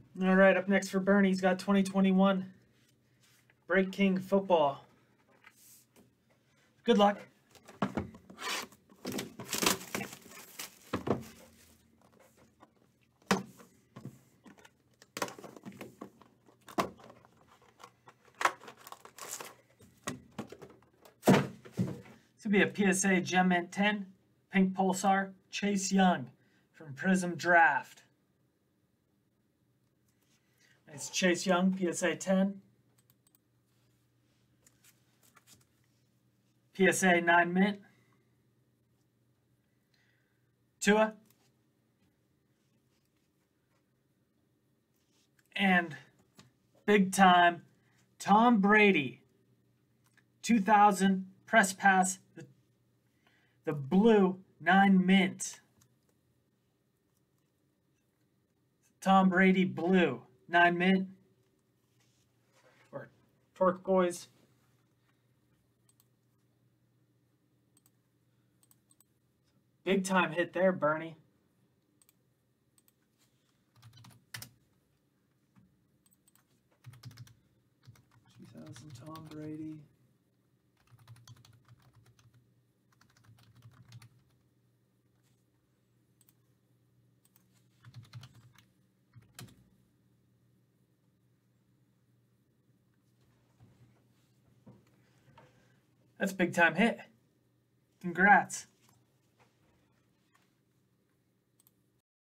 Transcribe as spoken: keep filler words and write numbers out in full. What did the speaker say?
All right, up next for Bernie, he's got twenty twenty-one Break King Football. Good luck. This would be a P S A Gem Mint ten, Pink Pulsar, Chase Young from Prism Draft. It's Chase Young, P S A ten. P S A nine Mint. Tua. And big time, Tom Brady. two thousand Press Pass, the, the blue nine Mint. Tom Brady blue nine Mint. Or turquoise. Big time hit there, Bernie. two thousand Tom Brady. That's a big time hit. Congrats.